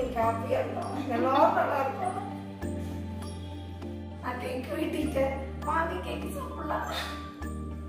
இன்னைக்கு ஹாப்பியா இருந்தோம். எல்லாரும் நல்லா இருக்கும். நான் கேக் வெட்டிட்டேன். வாங்க கேக் சாப்பிடலாம்.